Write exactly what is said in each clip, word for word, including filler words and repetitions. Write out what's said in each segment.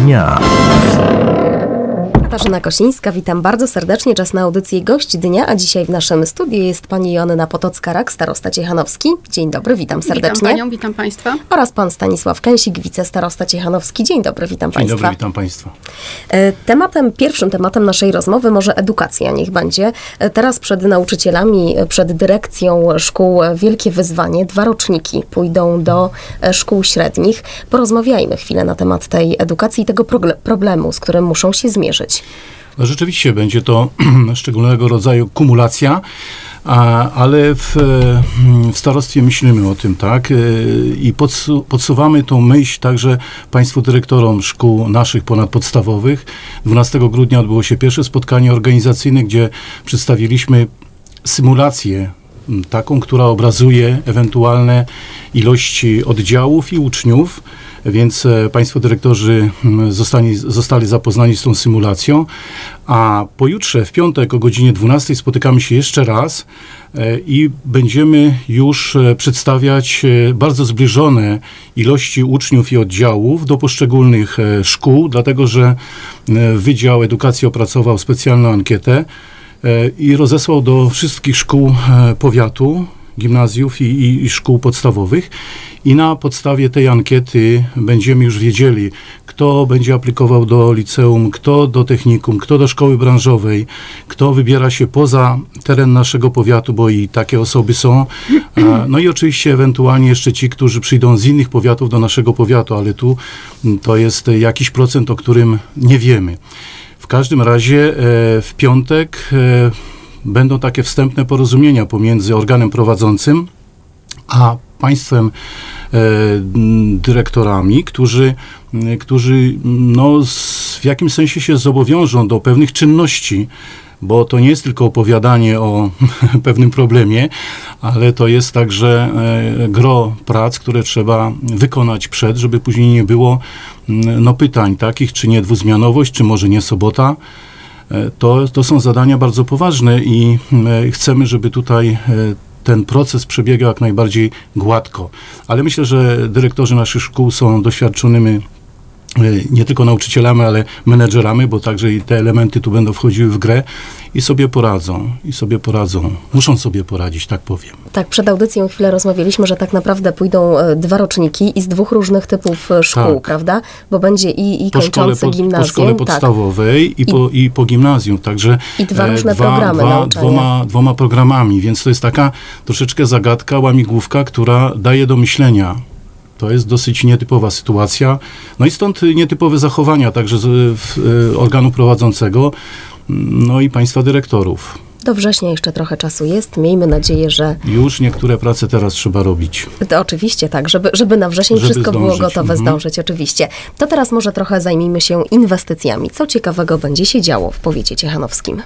dnia. Katarzyna Kosińska, witam bardzo serdecznie. Czas na audycję Gość Dnia, a dzisiaj w naszym studiu jest pani Joanna Potocka-Rak, starosta ciechanowski. Dzień dobry, witam serdecznie. Witam panią, witam państwa. Oraz pan Stanisław Kęsik, wicestarosta ciechanowski. Dzień dobry, witam Dzień państwa. Dzień dobry, witam państwa. Tematem, pierwszym tematem naszej rozmowy może edukacja, niech będzie. Teraz przed nauczycielami, przed dyrekcją szkół wielkie wyzwanie. Dwa roczniki pójdą do szkół średnich. Porozmawiajmy chwilę na temat tej edukacji i tego problemu, z którym muszą się zmierzyć. No rzeczywiście będzie to szczególnego rodzaju kumulacja, a, ale w, w starostwie myślimy o tym, tak? I podsu, podsuwamy tą myśl także państwu dyrektorom szkół naszych ponadpodstawowych. dwunastego grudnia odbyło się pierwsze spotkanie organizacyjne, gdzie przedstawiliśmy symulację taką, która obrazuje ewentualne ilości oddziałów i uczniów, więc państwo dyrektorzy zostali, zostali zapoznani z tą symulacją, a pojutrze w piątek o godzinie dwunastej spotykamy się jeszcze raz i będziemy już przedstawiać bardzo zbliżone ilości uczniów i oddziałów do poszczególnych szkół, dlatego że Wydział Edukacji opracował specjalną ankietę i rozesłał do wszystkich szkół powiatu, gimnazjów i, i, i szkół podstawowych i na podstawie tej ankiety będziemy już wiedzieli, kto będzie aplikował do liceum, kto do technikum, kto do szkoły branżowej, kto wybiera się poza teren naszego powiatu, bo i takie osoby są. No i oczywiście ewentualnie jeszcze ci, którzy przyjdą z innych powiatów do naszego powiatu, ale tu to jest jakiś procent, o którym nie wiemy. W każdym razie w piątek będą takie wstępne porozumienia pomiędzy organem prowadzącym a państwem e, dyrektorami, którzy, którzy no, w jakimś sensie się zobowiążą do pewnych czynności, bo to nie jest tylko opowiadanie o pewnym problemie, ale to jest także e, gro prac, które trzeba wykonać przed, żeby później nie było no, pytań takich, czy nie dwuzmianowość, czy może nie sobota. To, to są zadania bardzo poważne i e, chcemy, żeby tutaj e, ten proces przebiegał jak najbardziej gładko. Ale myślę, że dyrektorzy naszych szkół są doświadczonymi nie tylko nauczycielami, ale menedżerami, bo także i te elementy tu będą wchodziły w grę i sobie poradzą, i sobie poradzą. Muszą sobie poradzić, tak powiem. Tak, przed audycją chwilę rozmawialiśmy, że tak naprawdę pójdą dwa roczniki i z dwóch różnych typów szkół, tak, prawda? Bo będzie i, i po kończący szkole, gimnazjum. Po szkole podstawowej tak. i, po, i po gimnazjum, także i dwa różne dwa, programy dwa, nauczania. Dwoma, dwoma programami, więc to jest taka troszeczkę zagadka, łamigłówka, która daje do myślenia. To jest dosyć nietypowa sytuacja. No i stąd nietypowe zachowania także z, w, organu prowadzącego, no i państwa dyrektorów. Do września jeszcze trochę czasu jest. Miejmy nadzieję, że... Już niektóre prace teraz trzeba robić. To oczywiście tak, żeby, żeby na wrzesień żeby wszystko zdążyć. Było gotowe, mhm. zdążyć oczywiście. To teraz może trochę zajmijmy się inwestycjami. Co ciekawego będzie się działo w powiecie ciechanowskim?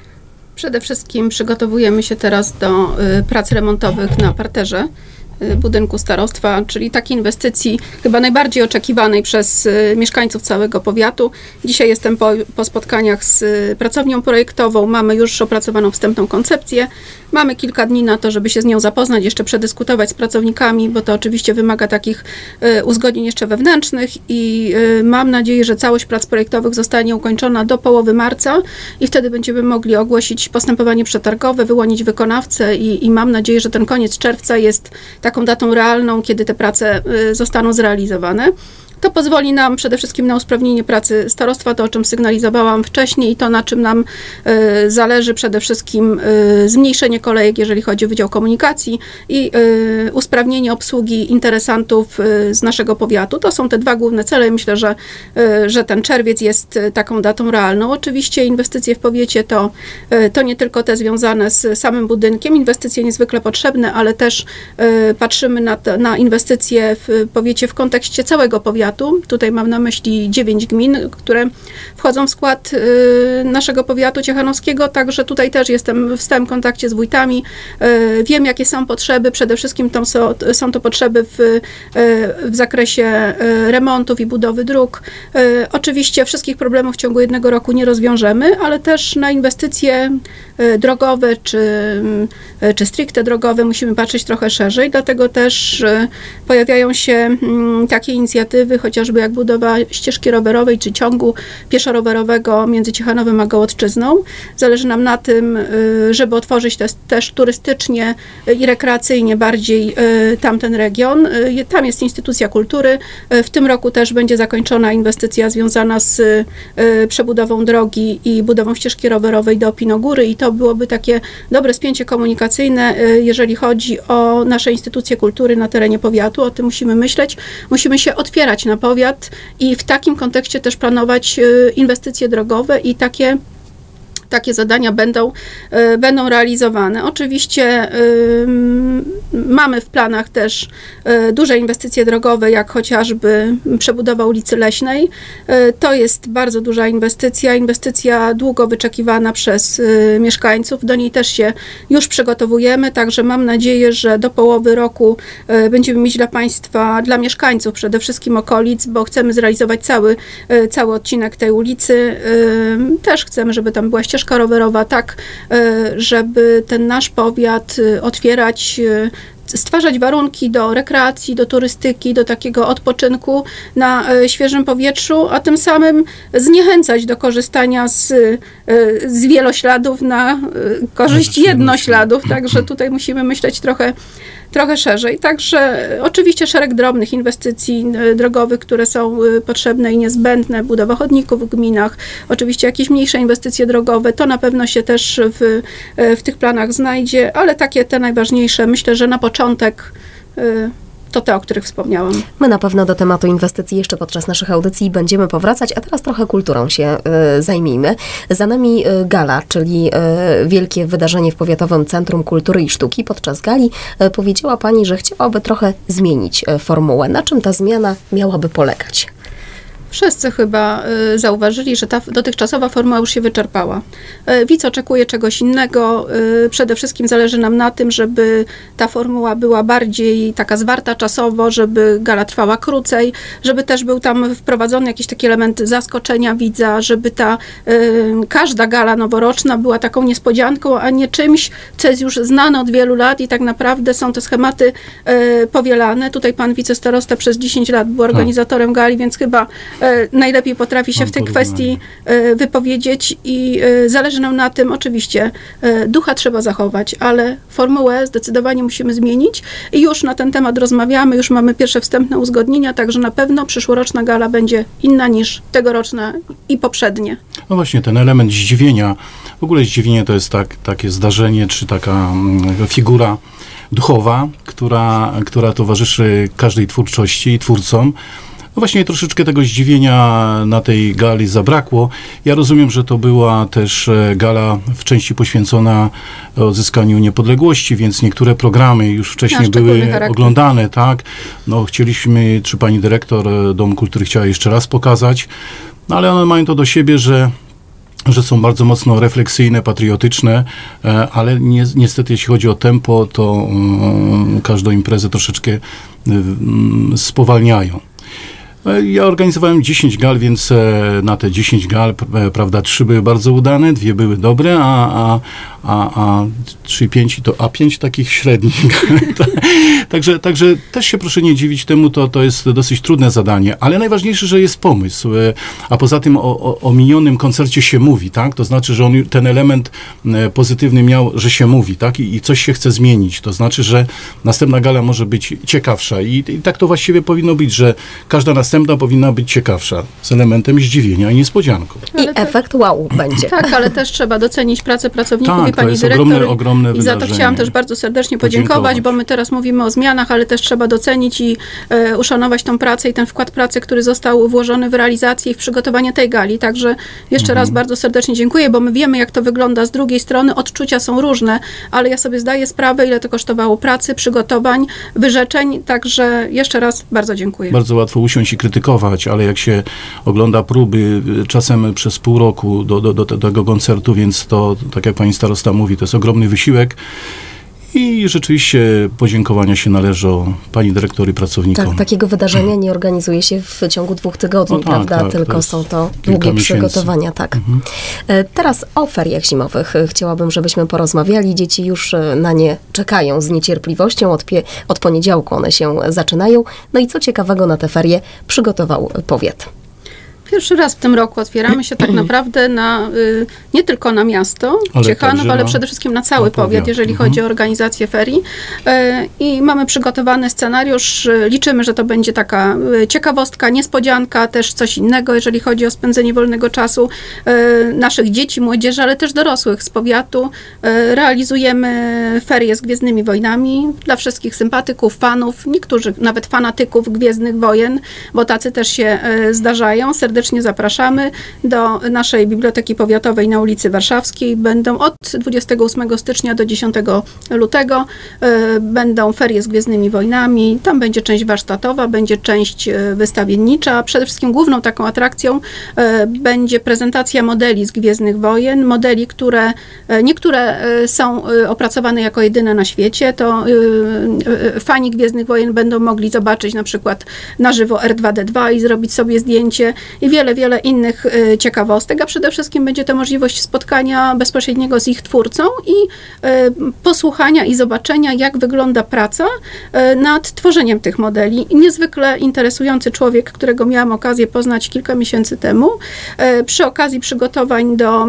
Przede wszystkim przygotowujemy się teraz do y, prac remontowych na parterze budynku starostwa, czyli takiej inwestycji chyba najbardziej oczekiwanej przez y, mieszkańców całego powiatu. Dzisiaj jestem po, po spotkaniach z y, pracownią projektową, mamy już opracowaną wstępną koncepcję, mamy kilka dni na to, żeby się z nią zapoznać, jeszcze przedyskutować z pracownikami, bo to oczywiście wymaga takich y, uzgodnień jeszcze wewnętrznych i y, mam nadzieję, że całość prac projektowych zostanie ukończona do połowy marca i wtedy będziemy mogli ogłosić postępowanie przetargowe, wyłonić wykonawcę i, i mam nadzieję, że ten koniec czerwca jest taką datą realną, kiedy te prace y, zostaną zrealizowane. To pozwoli nam przede wszystkim na usprawnienie pracy starostwa, to o czym sygnalizowałam wcześniej i to na czym nam y, zależy przede wszystkim y, zmniejszenie kolejek, jeżeli chodzi o Wydział Komunikacji i y, usprawnienie obsługi interesantów y, z naszego powiatu. To są te dwa główne cele. Myślę, że, y, że ten czerwiec jest y, taką datą realną. Oczywiście inwestycje w powiecie to, y, to nie tylko te związane z samym budynkiem, inwestycje niezwykle potrzebne, ale też y, patrzymy na, te, na inwestycje w powiecie w kontekście całego powiatu. Tutaj mam na myśli dziewięć gmin, które wchodzą w skład y, naszego powiatu ciechanowskiego, także tutaj też jestem w stałym kontakcie z wójtami. Y, wiem, jakie są potrzeby, przede wszystkim to są, są to potrzeby w, y, w zakresie y, remontów i budowy dróg. Y, oczywiście wszystkich problemów w ciągu jednego roku nie rozwiążemy, ale też na inwestycje y, drogowe czy, y, czy stricte drogowe musimy patrzeć trochę szerzej, dlatego też y, pojawiają się y, takie inicjatywy, chociażby jak budowa ścieżki rowerowej czy ciągu pieszo-rowerowego między Ciechanowem a Gołodczyzną. Zależy nam na tym, żeby otworzyć też, też turystycznie i rekreacyjnie bardziej tamten region. Tam jest instytucja kultury. W tym roku też będzie zakończona inwestycja związana z przebudową drogi i budową ścieżki rowerowej do Opinogóry i to byłoby takie dobre spięcie komunikacyjne, jeżeli chodzi o nasze instytucje kultury na terenie powiatu. O tym musimy myśleć. Musimy się otwierać na powiat i w takim kontekście też planować inwestycje drogowe i takie takie zadania będą, y, będą realizowane. Oczywiście y, mamy w planach też y, duże inwestycje drogowe, jak chociażby przebudowa ulicy Leśnej. Y, to jest bardzo duża inwestycja, inwestycja długo wyczekiwana przez y, mieszkańców. Do niej też się już przygotowujemy, także mam nadzieję, że do połowy roku y, będziemy mieć dla Państwa, dla mieszkańców przede wszystkim okolic, bo chcemy zrealizować cały, y, cały odcinek tej ulicy. Y, też chcemy, żeby tam była ścieżka rowerowa, tak, żeby ten nasz powiat otwierać, stwarzać warunki do rekreacji, do turystyki, do takiego odpoczynku na świeżym powietrzu, a tym samym zniechęcać do korzystania z, z wielośladów na korzyść jednośladów. Także tutaj musimy myśleć trochę trochę szerzej. Także oczywiście szereg drobnych inwestycji drogowych, które są potrzebne i niezbędne, budowa chodników w gminach, oczywiście jakieś mniejsze inwestycje drogowe, to na pewno się też w, w tych planach znajdzie, ale takie te najważniejsze, myślę, że na początek to te, o których wspomniałam. My na pewno do tematu inwestycji jeszcze podczas naszych audycji będziemy powracać, a teraz trochę kulturą się y, zajmijmy. Za nami y, gala, czyli y, wielkie wydarzenie w Powiatowym Centrum Kultury i Sztuki. Podczas gali y, powiedziała Pani, że chciałaby trochę zmienić y, formułę. Na czym ta zmiana miałaby polegać? Wszyscy chyba y, zauważyli, że ta dotychczasowa formuła już się wyczerpała. Y, widz oczekuje czegoś innego. Y, przede wszystkim zależy nam na tym, żeby ta formuła była bardziej taka zwarta czasowo, żeby gala trwała krócej, żeby też był tam wprowadzony jakiś taki element zaskoczenia widza, żeby ta y, każda gala noworoczna była taką niespodzianką, a nie czymś, co jest już znane od wielu lat i tak naprawdę są te schematy y, powielane. Tutaj pan wicestarosta przez dziesięć lat był organizatorem gali, więc chyba najlepiej potrafi się w tej kwestii wypowiedzieć i zależy nam na tym, oczywiście ducha trzeba zachować, ale formułę zdecydowanie musimy zmienić i już na ten temat rozmawiamy, już mamy pierwsze wstępne uzgodnienia, także na pewno przyszłoroczna gala będzie inna niż tegoroczna i poprzednie. No właśnie, ten element zdziwienia, w ogóle zdziwienie to jest tak, takie zdarzenie, czy taka figura duchowa, która, która towarzyszy każdej twórczości i twórcom. No właśnie troszeczkę tego zdziwienia na tej gali zabrakło. Ja rozumiem, że to była też gala w części poświęcona odzyskaniu niepodległości, więc niektóre programy już wcześniej były charakter. oglądane, tak. No chcieliśmy, czy pani dyrektor Domu Kultury chciała jeszcze raz pokazać, no ale one mają to do siebie, że że są bardzo mocno refleksyjne, patriotyczne, ale ni niestety jeśli chodzi o tempo, to um, każdą imprezę troszeczkę um, spowalniają. Ja organizowałem dziesięć gal, więc na te dziesięć gal, prawda, trzy były bardzo udane, dwie były dobre, a, a, a, a trzy, pięć to, a pięć takich średnich. także, także też się proszę nie dziwić temu, to, to jest dosyć trudne zadanie, ale najważniejsze, że jest pomysł, a poza tym o, o, o minionym koncercie się mówi, tak, to znaczy, że on ten element pozytywny miał, że się mówi, tak, i, i coś się chce zmienić, to znaczy, że następna gala może być ciekawsza i, i tak to właściwie powinno być, że każda następna Następna powinna być ciekawsza, z elementem zdziwienia i niespodzianką. I ale efekt wow będzie. Tak, ale też trzeba docenić pracę pracowników tak, i pani to jest dyrektor. Ogromne, ogromne I za to chciałam też bardzo serdecznie podziękować, podziękować, bo my teraz mówimy o zmianach, ale też trzeba docenić i e, uszanować tą pracę i ten wkład pracy, który został włożony w realizację i w przygotowanie tej gali. Także jeszcze mhm. raz bardzo serdecznie dziękuję, bo my wiemy, jak to wygląda z drugiej strony. Odczucia są różne, ale ja sobie zdaję sprawę, ile to kosztowało pracy, przygotowań, wyrzeczeń. Także jeszcze raz bardzo dziękuję. Bardzo łatwo usiąść i krytykować, ale jak się ogląda próby czasem przez pół roku do, do, do tego koncertu, więc to, tak jak pani starosta mówi, to jest ogromny wysiłek I rzeczywiście podziękowania się należą pani dyrektor i pracownikom. Tak, takiego wydarzenia nie organizuje się w ciągu dwóch tygodni, no tak, prawda? Tak, Tylko to są to długie miesięcy. przygotowania, tak. Mhm. Teraz o feriach zimowych chciałabym, żebyśmy porozmawiali. Dzieci już na nie czekają z niecierpliwością. Od, pie- od poniedziałku one się zaczynają. No i co ciekawego na te ferie przygotował powiat? Pierwszy raz w tym roku otwieramy się tak naprawdę na, y, nie tylko na miasto ale Ciechanów, ale na, przede wszystkim na cały na powiat, powiat, jeżeli mhm. chodzi o organizację ferii. Y, I mamy przygotowany scenariusz. Liczymy, że to będzie taka y, ciekawostka, niespodzianka, też coś innego, jeżeli chodzi o spędzenie wolnego czasu y, naszych dzieci, młodzieży, ale też dorosłych z powiatu. Y, realizujemy ferie z Gwiezdnymi Wojnami dla wszystkich sympatyków, fanów, niektórych nawet fanatyków Gwiezdnych Wojen, bo tacy też się y, zdarzają. Serdecznie Serdecznie zapraszamy do naszej Biblioteki Powiatowej na ulicy Warszawskiej. Będą od dwudziestego ósmego stycznia do dziesiątego lutego. Będą ferie z Gwiezdnymi Wojnami. Tam będzie część warsztatowa, będzie część wystawiennicza. Przede wszystkim główną taką atrakcją będzie prezentacja modeli z Gwiezdnych Wojen. Modeli, które niektóre są opracowane jako jedyne na świecie. To fani Gwiezdnych Wojen będą mogli zobaczyć na przykład na żywo R dwa D dwa i zrobić sobie zdjęcie. I wiele, wiele innych y, ciekawostek, a przede wszystkim będzie to możliwość spotkania bezpośredniego z ich twórcą i y, posłuchania i zobaczenia, jak wygląda praca y, nad tworzeniem tych modeli. I niezwykle interesujący człowiek, którego miałam okazję poznać kilka miesięcy temu, y, przy okazji przygotowań do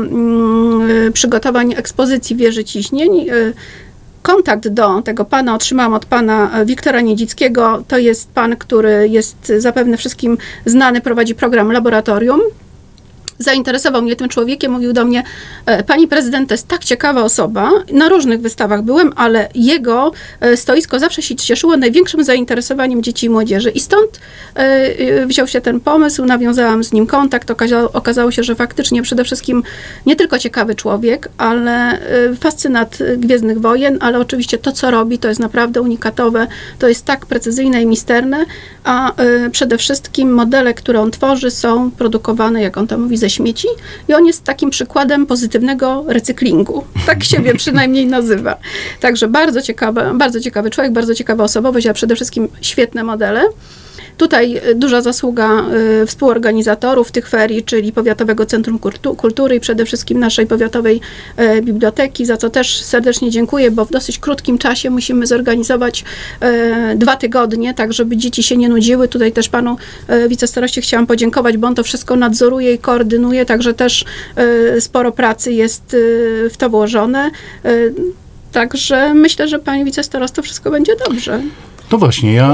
y, przygotowań ekspozycji Wieży Ciśnień. Y, Kontakt do tego pana otrzymałam od pana Wiktora Niedzickiego. To jest pan, który jest zapewne wszystkim znany, prowadzi program Laboratorium. Zainteresował mnie tym człowiekiem, mówił do mnie: pani prezydent to jest tak ciekawa osoba, na różnych wystawach byłem, ale jego stoisko zawsze się cieszyło największym zainteresowaniem dzieci i młodzieży i stąd wziął się ten pomysł, nawiązałam z nim kontakt, okazało, okazało się, że faktycznie przede wszystkim nie tylko ciekawy człowiek, ale fascynat Gwiezdnych Wojen, ale oczywiście to, co robi, to jest naprawdę unikatowe, to jest tak precyzyjne i misterne, a przede wszystkim modele, które on tworzy, są produkowane, jak on to mówi, ze śmieci i on jest takim przykładem pozytywnego recyklingu. Tak siebie przynajmniej nazywa. Także bardzo ciekawy, bardzo ciekawy człowiek, bardzo ciekawa osobowość, a przede wszystkim świetne modele. Tutaj duża zasługa y, współorganizatorów tych ferii, czyli Powiatowego Centrum Kultury i przede wszystkim naszej Powiatowej y, Biblioteki, za co też serdecznie dziękuję, bo w dosyć krótkim czasie musimy zorganizować y, dwa tygodnie, tak żeby dzieci się nie nudziły. Tutaj też panu y, wicestaroście chciałam podziękować, bo on to wszystko nadzoruje i koordynuje, także też y, sporo pracy jest y, w to włożone. Y, także myślę, że pani wicestarosto wszystko będzie dobrze. No właśnie, ja,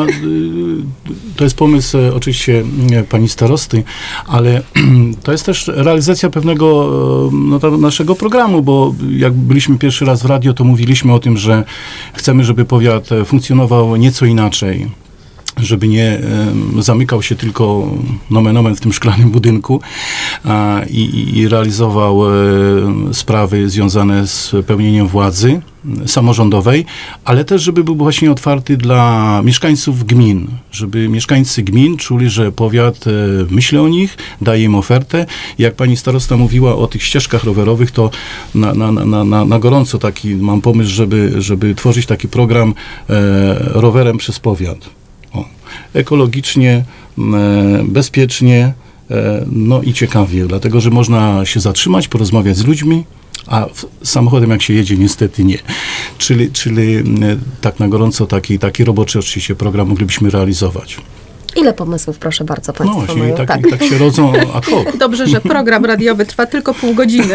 to jest pomysł oczywiście pani starosty, ale to jest też realizacja pewnego no, to naszego programu, bo jak byliśmy pierwszy raz w radio, to mówiliśmy o tym, że chcemy, żeby powiat funkcjonował nieco inaczej, żeby nie e, zamykał się tylko nomen omen w tym szklanym budynku a, i, i realizował e, sprawy związane z pełnieniem władzy samorządowej, ale też, żeby był właśnie otwarty dla mieszkańców gmin, żeby mieszkańcy gmin czuli, że powiat e, myśli o nich, daje im ofertę. Jak pani starosta mówiła o tych ścieżkach rowerowych, to na, na, na, na, na gorąco taki mam pomysł, żeby, żeby tworzyć taki program e, rowerem przez powiat. O, ekologicznie, e, bezpiecznie, e, no i ciekawie, dlatego, że można się zatrzymać, porozmawiać z ludźmi, a samochodem jak się jedzie, niestety nie. Czyli, czyli e, tak na gorąco taki, taki roboczy oczywiście program moglibyśmy realizować. Ile pomysłów, proszę bardzo, państwo No właśnie, mają? tak, Tak. tak się rodzą ad hoc. Dobrze, że program radiowy trwa tylko pół godziny.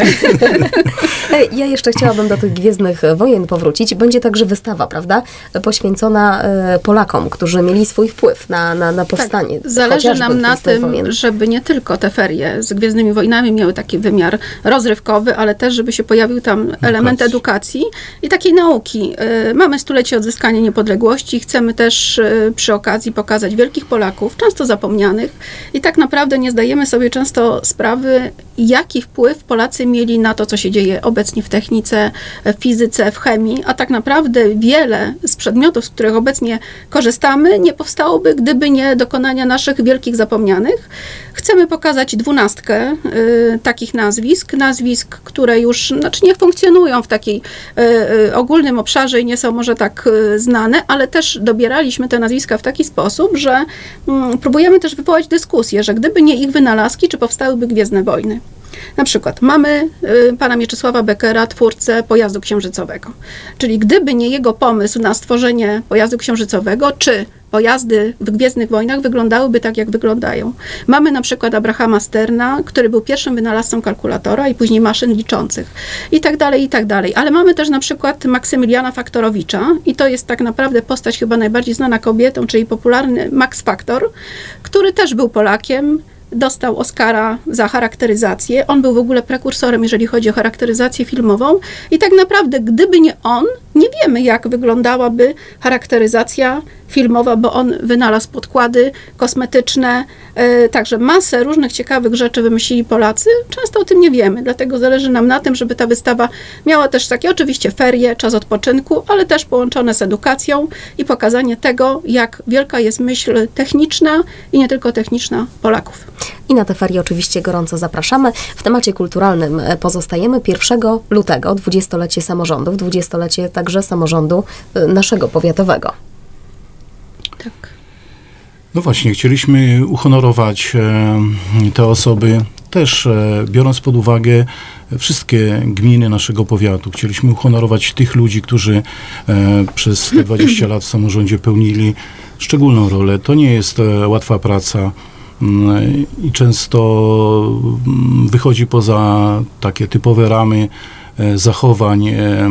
Ja jeszcze chciałabym do tych Gwiezdnych Wojen powrócić. Będzie także wystawa, prawda? Poświęcona Polakom, którzy mieli swój wpływ na, na, na powstanie. Tak, zależy nam na tym, wojen. żeby nie tylko te ferie z Gwiezdnymi Wojnami miały taki wymiar rozrywkowy, ale też, żeby się pojawił tam element edukacji i takiej nauki. Mamy stulecie odzyskania niepodległości. Chcemy też przy okazji pokazać wielkich Polaków, Polaków, często zapomnianych i tak naprawdę nie zdajemy sobie często sprawy, jaki wpływ Polacy mieli na to, co się dzieje obecnie w technice, w fizyce, w chemii, a tak naprawdę wiele z przedmiotów, z których obecnie korzystamy, nie powstałoby, gdyby nie dokonania naszych wielkich zapomnianych. Chcemy pokazać dwunastkę y, takich nazwisk, nazwisk, które już znaczy nie funkcjonują w takiej y, y, ogólnym obszarze i nie są może tak y, znane, ale też dobieraliśmy te nazwiska w taki sposób, że y, próbujemy też wywołać dyskusję, że gdyby nie ich wynalazki, czy powstałyby Gwiezdne Wojny. Na przykład mamy y, pana Mieczysława Beckera, twórcę pojazdu księżycowego. Czyli gdyby nie jego pomysł na stworzenie pojazdu księżycowego, czy pojazdy w Gwiezdnych Wojnach wyglądałyby tak, jak wyglądają. Mamy na przykład Abrahama Sterna, który był pierwszym wynalazcą kalkulatora i później maszyn liczących i tak dalej, i tak dalej. Ale mamy też na przykład Maksymiliana Faktorowicza i to jest tak naprawdę postać chyba najbardziej znana kobietą, czyli popularny Max Factor, który też był Polakiem, dostał Oscara za charakteryzację. On był w ogóle prekursorem, jeżeli chodzi o charakteryzację filmową i tak naprawdę, gdyby nie on, nie wiemy, jak wyglądałaby charakteryzacja filmowa, bo on wynalazł podkłady kosmetyczne, yy, także masę różnych ciekawych rzeczy wymyślili Polacy. Często o tym nie wiemy, dlatego zależy nam na tym, żeby ta wystawa miała też takie oczywiście ferie, czas odpoczynku, ale też połączone z edukacją i pokazanie tego, jak wielka jest myśl techniczna i nie tylko techniczna Polaków. I na te ferie oczywiście gorąco zapraszamy. W temacie kulturalnym pozostajemy pierwszego lutego, dwudziestolecie samorządów, dwudziestolecie także samorządu naszego powiatowego. Tak. No właśnie, chcieliśmy uhonorować e, te osoby, też e, biorąc pod uwagę wszystkie gminy naszego powiatu. Chcieliśmy uhonorować tych ludzi, którzy e, przez te dwadzieścia lat w samorządzie pełnili szczególną rolę. To nie jest e, łatwa praca i często wychodzi poza takie typowe ramy zachowań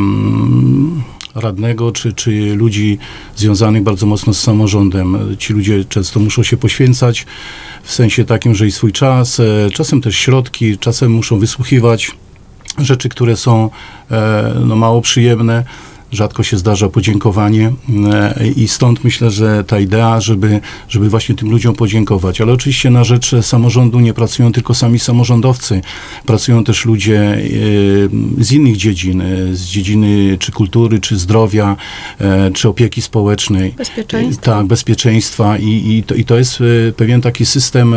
radnego czy, czy ludzi związanych bardzo mocno z samorządem. Ci ludzie często muszą się poświęcać w sensie takim, że i swój czas, czasem też środki, czasem muszą wysłuchiwać rzeczy, które są no, mało przyjemne. Rzadko się zdarza podziękowanie i stąd myślę, że ta idea, żeby, żeby właśnie tym ludziom podziękować. Ale oczywiście na rzecz samorządu nie pracują tylko sami samorządowcy. Pracują też ludzie z innych dziedzin, z dziedziny czy kultury, czy zdrowia, czy opieki społecznej. Bezpieczeństwa. Tak, bezpieczeństwa i, i, to, i to jest pewien taki system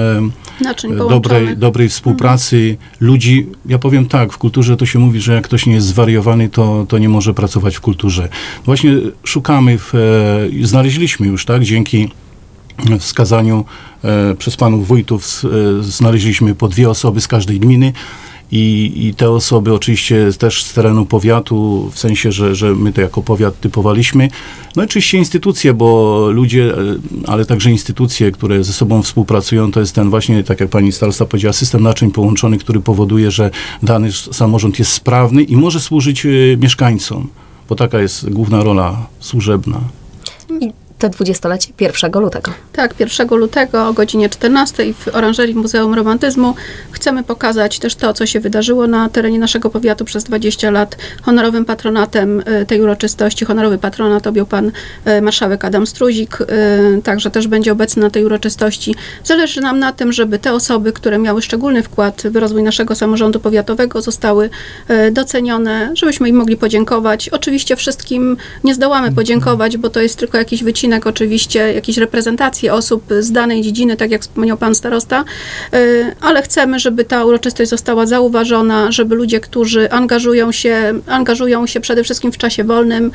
dobrej, dobrej współpracy mhm. ludzi. Ja powiem tak, w kulturze to się mówi, że jak ktoś nie jest zwariowany, to, to nie może pracować w kulturze. Właśnie szukamy, w, e, znaleźliśmy już, tak, dzięki wskazaniu e, przez panów wójtów e, znaleźliśmy po dwie osoby z każdej gminy i, i te osoby oczywiście też z terenu powiatu, w sensie, że, że my to jako powiat typowaliśmy. No i oczywiście instytucje, bo ludzie, ale także instytucje, które ze sobą współpracują, to jest ten właśnie, tak jak pani starosta powiedziała, system naczyń połączony, który powoduje, że dany samorząd jest sprawny i może służyć e, mieszkańcom. Bo taka jest główna rola służebna. I te dwudziestolecie pierwszego lutego. Tak, pierwszego lutego o godzinie czternastej w Oranżerii Muzeum Romantyzmu chcemy pokazać też to, co się wydarzyło na terenie naszego powiatu przez dwadzieścia lat. Honorowym patronatem tej uroczystości, honorowy patronat objął pan marszałek Adam Struzik, także też będzie obecny na tej uroczystości. Zależy nam na tym, żeby te osoby, które miały szczególny wkład w rozwój naszego samorządu powiatowego, zostały docenione, żebyśmy im mogli podziękować. Oczywiście wszystkim nie zdołamy podziękować, bo to jest tylko jakiś wycinek oczywiście jakieś reprezentacje osób z danej dziedziny, tak jak wspomniał pan starosta, ale chcemy, żeby ta uroczystość została zauważona, żeby ludzie, którzy angażują się, angażują się przede wszystkim w czasie wolnym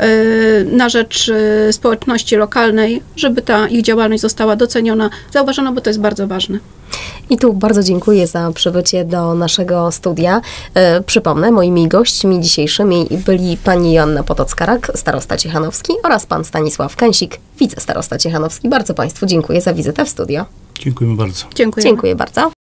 na rzecz społeczności lokalnej, żeby ta ich działalność została doceniona, zauważona, bo to jest bardzo ważne. I tu bardzo dziękuję za przybycie do naszego studia. E, przypomnę, moimi gośćmi dzisiejszymi byli pani Joanna Potocka-Rak, starosta ciechanowski oraz pan Stanisław Kęsik, wicestarosta ciechanowski. Bardzo państwu dziękuję za wizytę w studio. Dziękujemy bardzo. Dziękuję. Dziękuję bardzo.